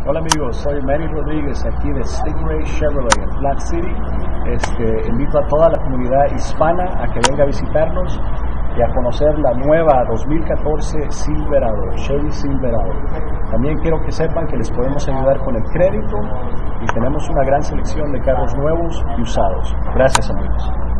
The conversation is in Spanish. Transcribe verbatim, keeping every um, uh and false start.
Hola amigos, soy Manny Rodríguez aquí de Stingray Chevrolet en Plant City. Este, invito a toda la comunidad hispana a que venga a visitarnos y a conocer la nueva dos mil catorce Silverado, Chevy Silverado. También quiero que sepan que les podemos ayudar con el crédito y tenemos una gran selección de carros nuevos y usados. Gracias amigos.